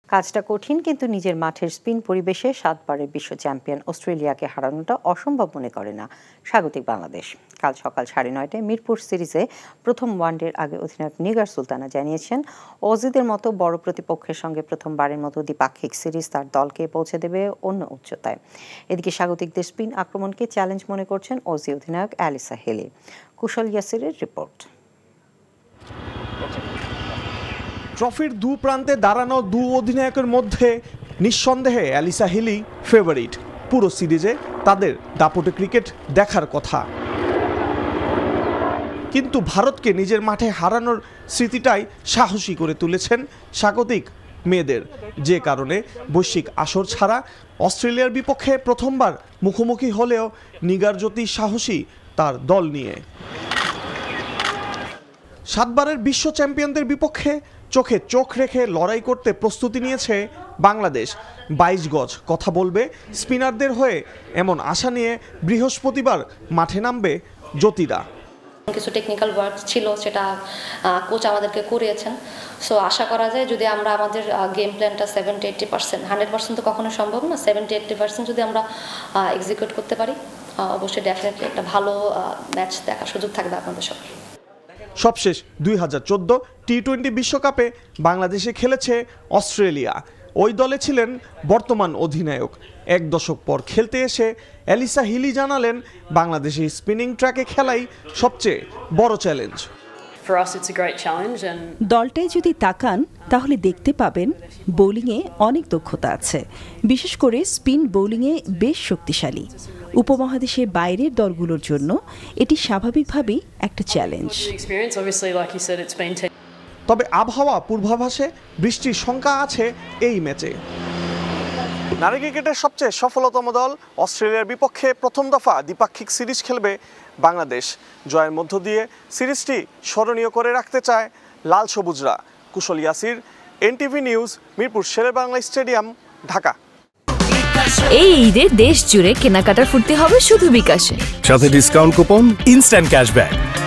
কাজটা কঠিন, কিন্তু নিজের মাঠের স্পিন পরিবেশে 7 বারের বিশ্ব চ্যাম্পিয়ন অস্ট্রেলিয়াকে হারানোটা অসম্ভব মনে করে না স্বাগতিক বাংলাদেশ। কাল সকাল 9:30টায় মিরপুর সিরিজে প্রথম ওয়ানডের আগে অধিনায়ক নিগার সুলতানা জানিয়েছেন, অজিদের মতো বড় প্রতিপক্ষের সঙ্গে প্রথমবারের মতো দ্বিপাক্ষিক সিরিজ তার দলকে পৌঁছে দেবে অন্য উচ্চতায়। এদিকে স্বাগতিকদের স্পিন আক্রমণকে চ্যালেঞ্জ মনে করছেন অজি অধিনায়ক অ্যালিসা হেলি। কুশল ইয়াসিরের রিপোর্ট। ট্রফির দু প্রান্তে দাঁড়ানো দু অধিনায়কের মধ্যে নিঃসন্দেহে অ্যালিসা হেলি ফেভারিট। পুরো সিরিজে তাদের দাপটে ক্রিকেট দেখার কথা, কিন্তু ভারতকে নিজের মাঠে হারানোর স্মৃতিটাই সাহসী করে তুলেছেন স্বাগতিক মেয়েদের, যে কারণে বৈশ্বিক আসর ছাড়া অস্ট্রেলিয়ার বিপক্ষে প্রথমবার মুখোমুখি হলেও নিগার জ্যোতি সাহসী তার দল নিয়ে। 7 বারের বিশ্ব চ্যাম্পিয়নদের বিপক্ষে চোখে চোখ রেখে লড়াই করতে প্রস্তুতি নিয়েছে বাংলাদেশ। 22 গজ কথা বলবে স্পিনারদের হয়ে, এমন আশা নিয়ে বৃহস্পতিবার মাঠে নামবে জ্যোতিরা। কিছু টেকনিক্যাল ওয়ার্ক ছিল, সেটা কোচ আমাদেরকে করিয়েছেন। সো আশা করা যায় যদি আমরা আমাদের গেম প্ল্যানটা 70-80%, 100% তো কখনো সম্ভব না, 70-80% যদি আমরা এক্সিকিউট করতে পারি, অবশ্যই ডেফিনেটলি একটা ভালো ম্যাচ দেখার সুযোগ থাকবে আপনাদের সবার। সবশেষ 2014 টি-20 বিশ্বকাপে বাংলাদেশে খেলেছে অস্ট্রেলিয়া। ওই দলে ছিলেন বর্তমান অধিনায়ক। 1 দশক পর খেলতে এসে অ্যালিসা হিলি জানালেন, বাংলাদেশের স্পিনিং ট্র্যাকে খেলাই সবচেয়ে বড় চ্যালেঞ্জ। দলটায় যদি তাকান তাহলে দেখতে পাবেন বোলিংয়ে অনেক দক্ষতা আছে, বিশেষ করে স্পিন বোলিংয়ে বেশ শক্তিশালী। উপমহাদেশের বাইরের দলগুলোর জন্য এটি স্বাভাবিকভাবেই একটা চ্যালেঞ্জ। তবে আবহাওয়া পূর্বাভাসে বৃষ্টির শঙ্কা আছে এই ম্যাচে। নারী ক্রিকেটের সবচেয়ে সফলতম দল অস্ট্রেলিয়ার বিপক্ষে প্রথম দফা দ্বিপাক্ষিক সিরিজ খেলবে বাংলাদেশ। জয়ের মধ্য দিয়ে সিরিজটি স্মরণীয় করে রাখতে চায় লাল সবুজরা। Kushal Yasir, NTV news, Mirpur Sher-e-Bangla stadium, Dhaka. এই ঈদে দেশ জুড়ে কেনাকাটার ফুর্তি হবে শুধু বিকাশে, সাথে ডিসকাউন্ট কুপন, ইনস্ট্যান্ট ক্যাশব্যাক।